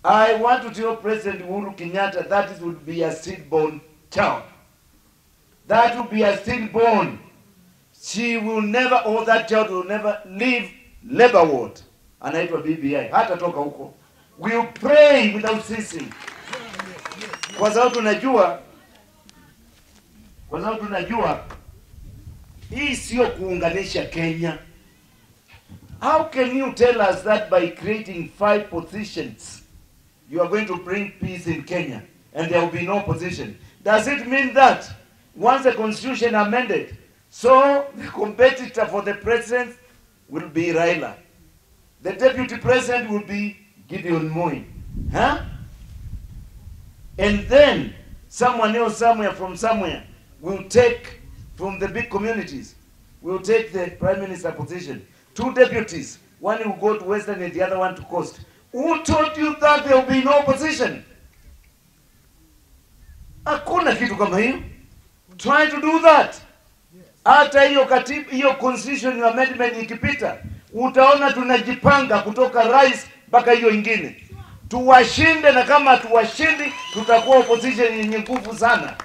I want to tell President Uhuru Kenyatta that it would be a stillborn child. That would be a stillborn. She will never, or that child will never leave labor ward. Anaitwa BBI. Hata toka huko. We will pray without ceasing. Kwa sababu tunajua hii sio kuunganisha Kenya. How can you tell us that by creating 5 positions you are going to bring peace in Kenya and there will be no opposition? Does it mean that once the constitution amended, so the competitor for the president will be Raila, the deputy president will be Gideon Moi, huh? And then someone else from somewhere will take from the big communities, will take the prime minister position. 2 deputies, one will go to Western and the other one to Coast. Who told you that there will be no opposition? Hakuna kitu kama hiyo. Try to do that. Hata hiyo constitution amendment ikipita, utaona tunajipanga kutoka rais mpaka hiyo ingine. Tuwashinde, na kama tuwashindi tutakuwa opposition yenye nguvu sana.